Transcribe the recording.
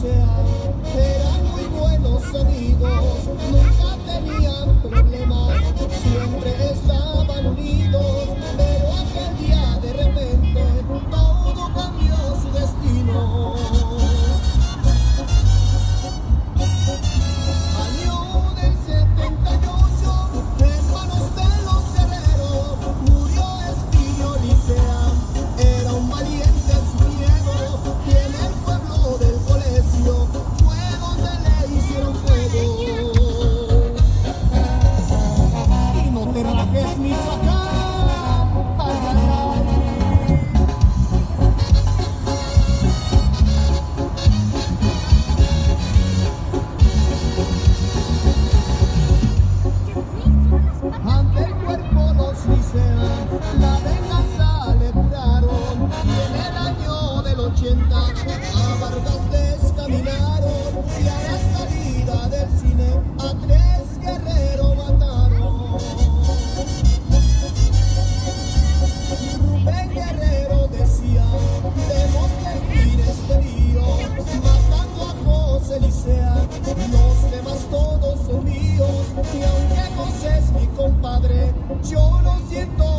Licea eran muy buenos amigos, nunca tenían problemas, siempre estaban unidos, pero aquel día de repente todo cambió su destino. Año del 78, en manos de los guerreros, murió Espino Licea. Era un valiente sin miedo, y en el pueblo del colegio fue donde le hicieron fuego. Y no te rajes, Michoacán, ay, ay, ay. Ante el cuerpo los Licea la venganza le juraron, y en el año del 80 a Vargas descaminaron, y a la salida del cine a 3 guerreros mataron. Rubén Guerrero decía: debemos terminar este lío, matando a José Licea, los demás todos son míos, y aunque José es mi compadre, yo lo siento.